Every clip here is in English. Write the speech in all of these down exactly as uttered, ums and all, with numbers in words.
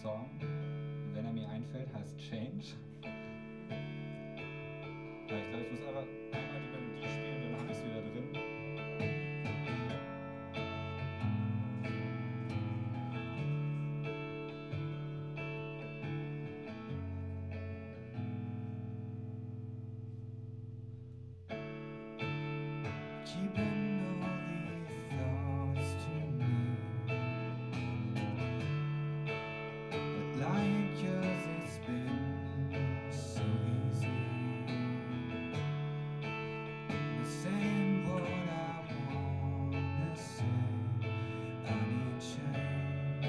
Song, wenn er mir einfällt, heißt Change. Ja, ich glaube, ich muss einfach einmal die Melodie spielen, dann habe ich es wieder drin. Keeping all these thoughts to me, but like yours it's been so easy. The same what I wanna say, I need change.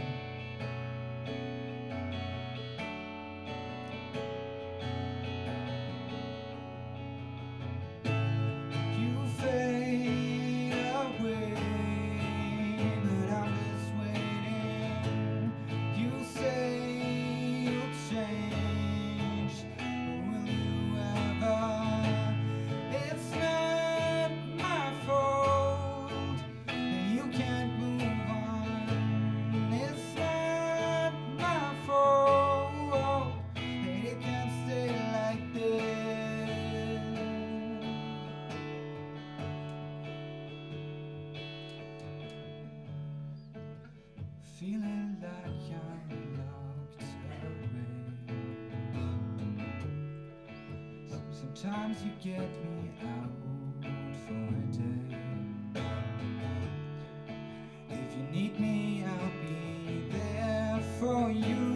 You fade away, but I'm just waiting. You say you'll change, will you ever? It's not my fault that you can't move on. It's not my fault that it can't stay like this. Feeling like I'm locked away. Sometimes you get me out for a day. If you need me, I'll be there for you.